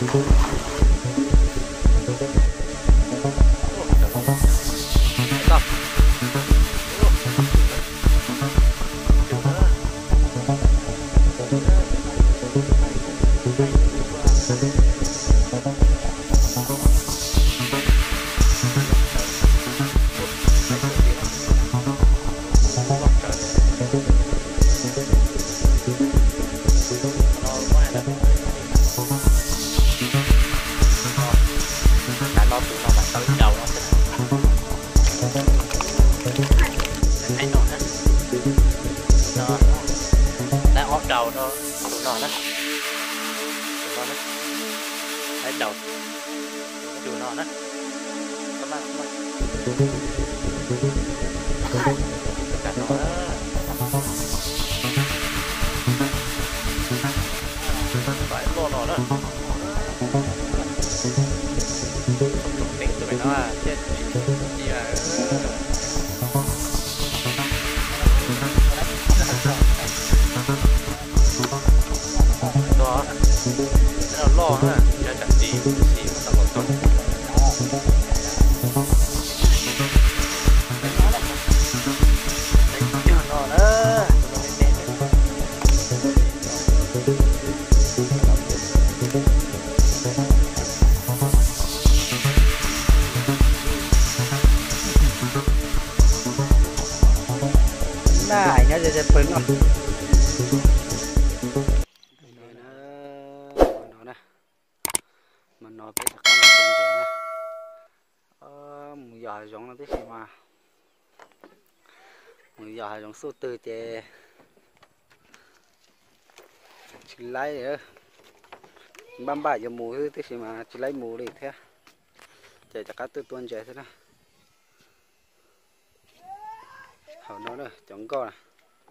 đầu nó nọ đó đấy đầu chủ nọ đó các bạn cả nó phải lo nọ đó tính tụi mày nó chết gì à đó nó lo ha cho chẳng gì mà tao còn tốt nó đó này nhớ sẽ phấn không mình nói biết là có một con trẻ nè một giờ giống nó biết gì mà một giờ giống số tư trẻ chỉ lấy nữa băm bả giờ mù thứ thế mà chỉ lấy mù đi thế trẻ chắc các tư tuần trẻ thế nè hậu nó rồi chống co này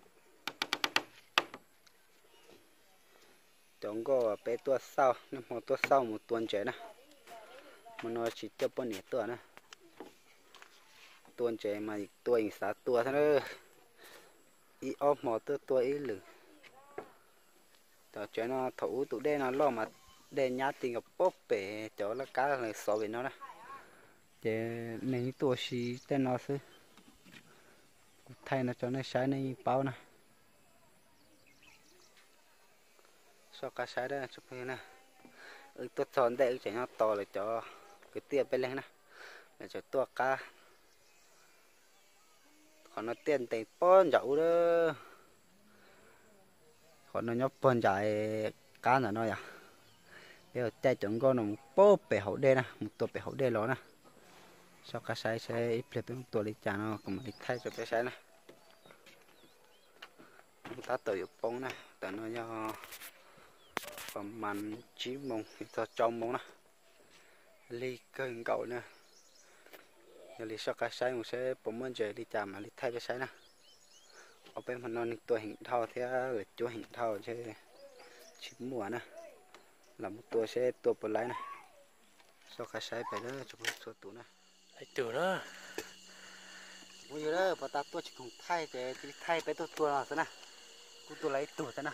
chống co bé tua sau nhưng mà tua sau một tuần trẻ nè mà nó chỉ cho bao nhiêu tuần nè tuần trẻ mà tuần sáu tuần thế nữa ít ốp một tua ít lử tao trẻ nó thủ tụ đen nó lo mà đen nhát tiền gặp bóp bể chỗ là cá là sò về nó nè để nên tua xí tên nó xí thay nó cho nó sai này bao nè so cá sai đó chụp hình nè tôi chọn đây chỉ nó to là cho cái tia bên lên nè để cho tua cá còn nó tiền tiền pon dậu đó còn nó nhóc pon dài cá là nó à bây giờ chạy chuẩn con nó bố bể hậu đê nè một tua bể hậu đê đó nè so cá sai sẽ ít lên một tua đi chả nó còn mình thay cho cái sai nè ta tự bông nè tại nó do phần màn chí mông cho trong mông nè ly cơn cậu nè ly sau cái sai mình sẽ bấm bên dưới đi chạm mà ly thay cái sai nè ở bên phần non tôi hình thao thế rồi chúa hình thao chứ chín mùa nè là một tôi sẽ tôi bật lái nè sau cái sai phải đó chụp số tủ nè lấy tủ đó bây giờ đó bà ta tôi chỉ cùng thay để thay cái tôi nào thế nè tôi lấy tủ thế nào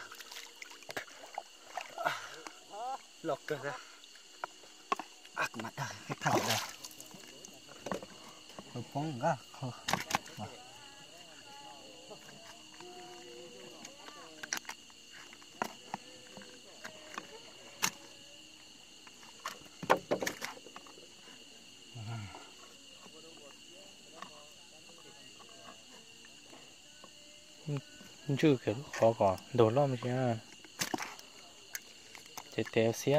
lọc cơ ra mặt đây cái thằng đây hơi phóng ra chưa kiểu khó còn đồ lắm chứ để téo xía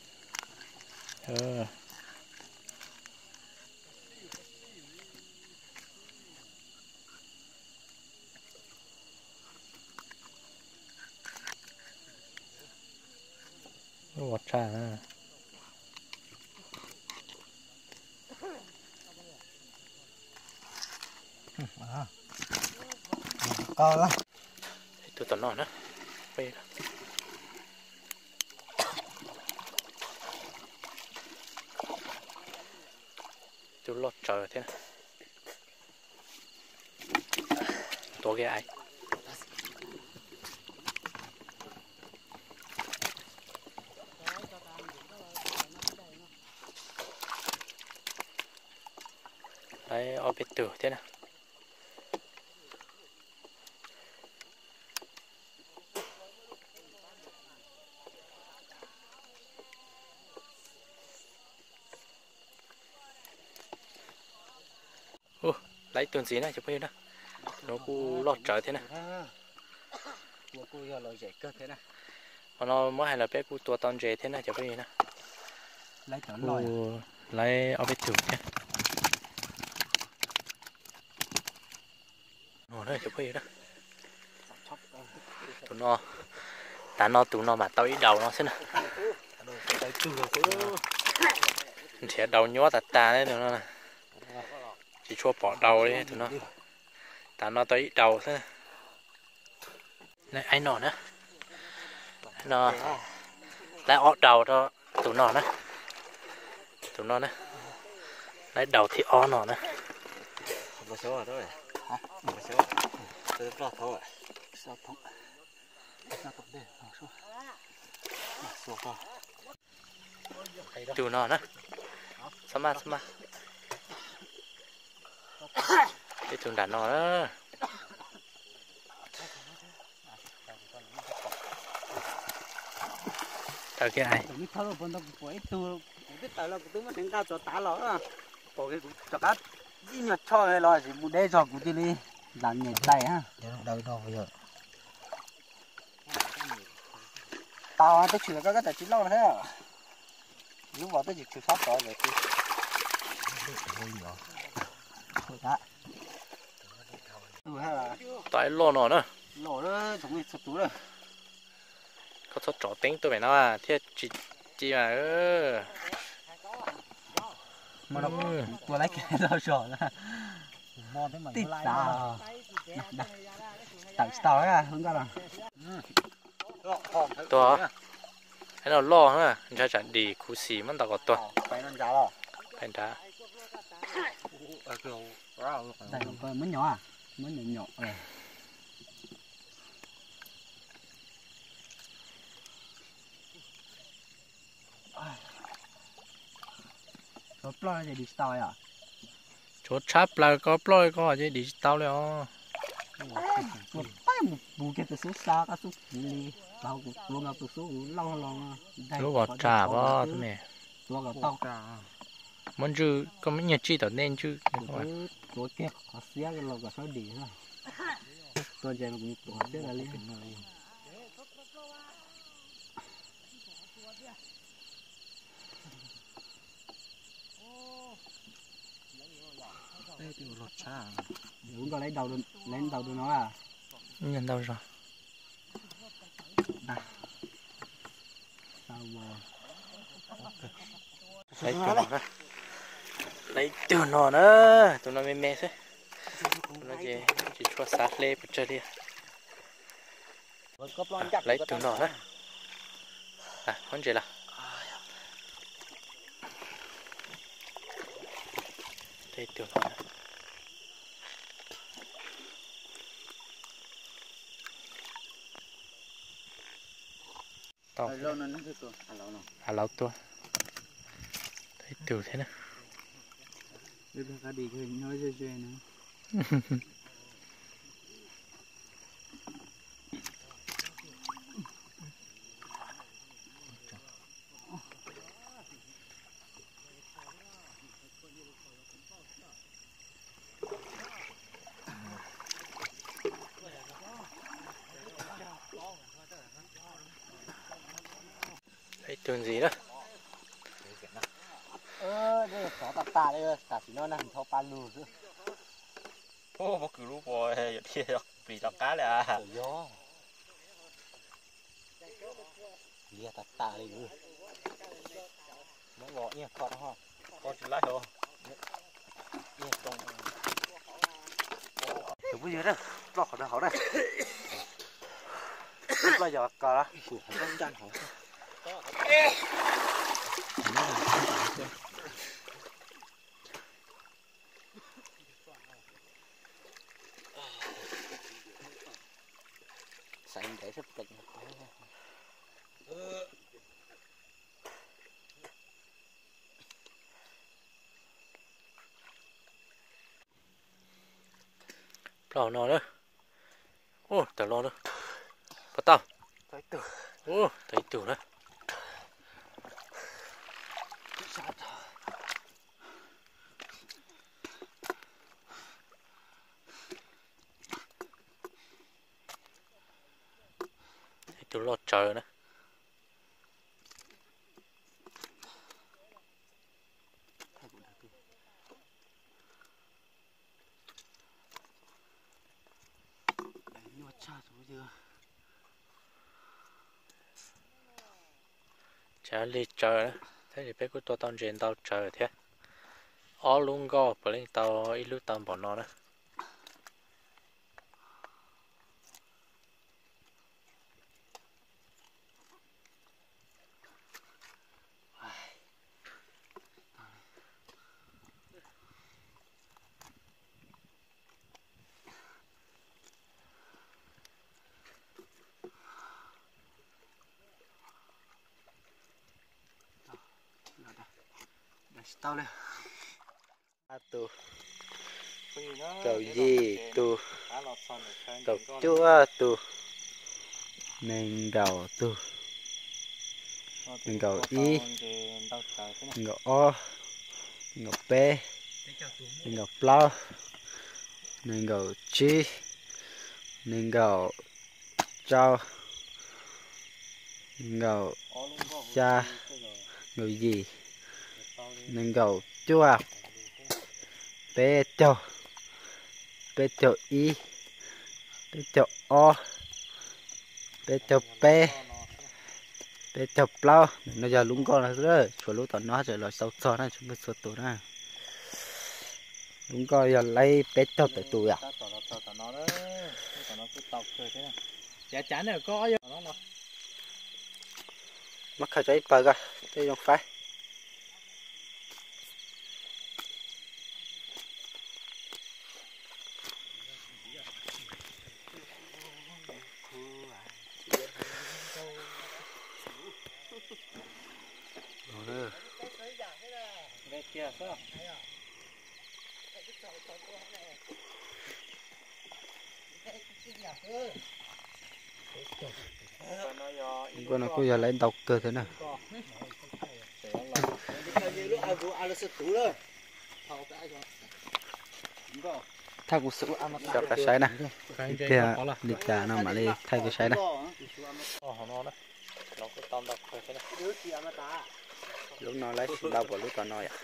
ngọt trà à to lắm tôi tận nọ nữa bây giờ tôi lót trời thế này to cái ai ở bên tủ thế nào. Lấy tuần gì này chụp hình đó. Nó cũng lọt trở thế này. Cô giờ lòi dậy cơ thế này. Nó mới hay là bé cũng tua tòn dễ thế này chụp hình đó. Lấy tớ lòi. Lấy ở bên tủ nhé. Nó đây chụp hình đó. Tụi nó ta nó tụi nó mà tao ít đầu nó xem nào. Sẽ đầu nhó ta đấy tụi nó này. Chỉ cho bỏ đầu đấy tụi nó. Ta nó tao ít đầu thế. Này anh nó nữa. Nó lấy ót đầu cho tụi nó nữa. Tụi nó nữa. Lấy đầu thì ó nó nữa. Không có số rồi đó. Hả? Không có số. Tôi lo thôi. Sao không? Sao không đi? Số. Số con. Tụi nó nữa. Sao mà. Cái tụi đàn nó đó. Tao cái ai? Tụi nó thâu bọn nó quậy tụi biết tại là tụi nó đánh cao cho tá lỏ à. Bỏ cái cho cắt. Đi nhặt cho cái lò gì muốn đe cho của tụi đi. Làm nhảy tay ha. Đâu bây giờ. Tao tôi chửi các tài chính lâu thế à. Lúc vào tôi chỉ chửi sót rồi thì. Thôi đã. Tại lô nó nữa. Lỗ đó chúng mình sụt túi rồi. Có số trỏ tính tôi phải nói à. Thế chị mà Mà nó tôi lấy cái đó rồi đó. Tít sao. Tặng sao á, không có đâu. Tôi cái nào lo hả? Anh chả đi cú xì mà tao có tôi. Phải nó giá rồi. Phải đã. Đây coi mới nhỏ à? Mới nhỏ rồi. Có ploi gì đi tao à? Chỗ chắp là có ploi có gì đi tao liền. Một tay một bù cái số xa cái số gì tao cũng luôn gặp số long Lúc có trả bao thế mẹ. Luôn gặp tao trả. Muốn chứ có mấy nhà chi tao nên chứ. Tôi kia có xé cái lồng có số đi ha. Tôi chơi cũng tôi biết là liên. Đây tiêu lột cha. Đúng có lấy đầu được nó à? Nhận đâu rồi? À. Sao mà? Lấy tụi nó đó. Lấy tụi nó nữa. Tụi nó mê thế. Tụi nó chỉ cho sát lê bật chơi đi. Lấy tụi nó đó. À, con gì là? Đây tụi nó. Tao. À lâu tua. Thấy tiểu thế nào. Bây giờ cả đi cái nói dễ nữa. Thấy tường gì đó. Đây có tà đây, tà chỉ nó nằm thâu pa lù chứ. Ô, bác cứ lúc bò vậy thì bị tao cá lại à. Gió. Bia tà đi luôn. Nó gõ nha, con đó ha. Con chỉ lái thôi. Nha, con. Đừng có gì đó, lo khỏi đây, khỏi đây. Bây giờ cờ đó. Không chăn hả? Xanh để sắp tịnh. lò nó nữa ô tao lò nữa bắt tao ô thấy tủ nữa tủ lò trời nữa chả đi trời nữa thế thì bé của tôi tao trên tao trời thế ó luôn go bởi lên tao ít lúc tao bỏ nó nữa tao lên tu cầu gì tu cầu chúa tu nên cầu tu nên cầu y nên cầu o nên cầu p nên cầu plau nên cầu chi nên cầu trao nên cầu cha cầu gì nên cầu chúa bé cho y bé cho o bé cho p bé cho plau nó giờ lúng con rồi chỗ lú tao nó rồi sâu sâu này chúng cái sâu tủ này lúng con giờ lấy bé cho tại tủ à chả chán này có chứ nó mắc khai cháy bờ coi cái dòng phái con nó bây giờ lấy độc cơ thế nào thay cuộc sống cho cái sấy này thì đi cả nó mà đi thay cái sấy này lúc nó lấy đâu vào lúc còn nói à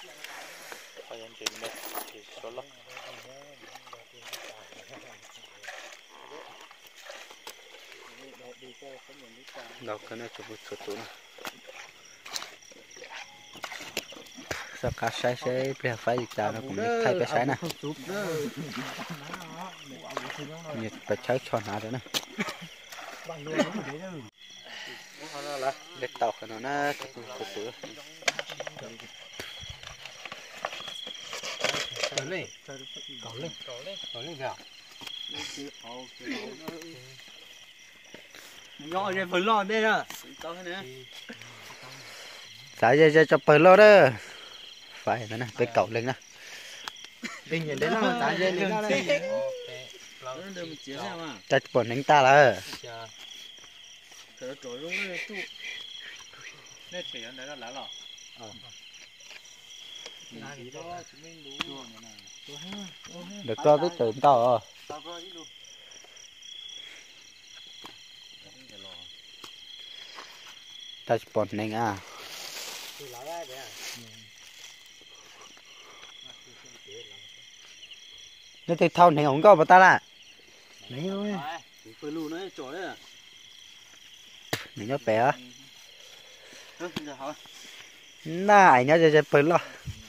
đâu cái này chụp chụp tụi sao cá sấy sẽ phải phải chào nó cũng thay cái sấy này nhiệt phải cháy tròn hả đấy này để tàu cái nó chụp tụi nhỏ rồi phần lon đây đó xả ra cho bờ lo đó phải nữa nè cái cậu lên nè tình nhìn đến nó xả ra lên đó đấy chắc bọn đánh ta là được cho biết tưởng tao rồi ta bọn đánh à nó thì thao này không có mà ta là đấy thôi phải lù nó chỗ đấy à mình nhớ bé này nhớ cho bự lo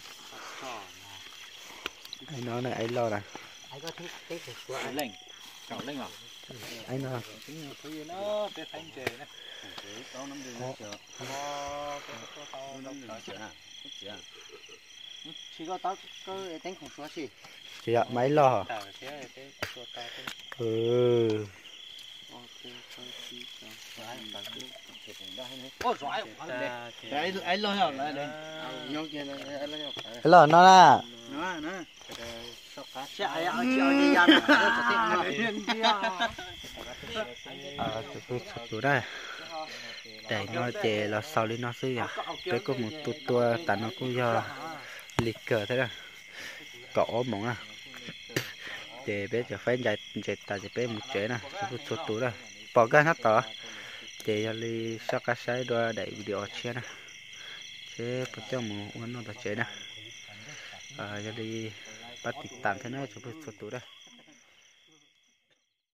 anh nói này anh lo này ai có thích của anh lên cậu lên à anh nói nó cái phanh chè này tao nắm được chợ tao nắm được chợ chỉ có tao có đánh không số gì chị ạ máy lo ừ anh lo hả lại đây nhau kia anh lo lo nó là nó xe ai ở chiều đi ra nó sẽ tiền đi chụp chụp đây để nó chè là sau lên nó xí à cái có một tua tại nó cũng do liệt cờ thế đó cỏ mỏng à chè bé chè phải chạy chạy tại chè bé một chè nè chụp chụp đây bỏ cái hết tỏ chè li sao cái sai đua đẩy video chia nè chế bắt cho một nó chè nè giờ đi bắt tạm thế này chụp chụp đây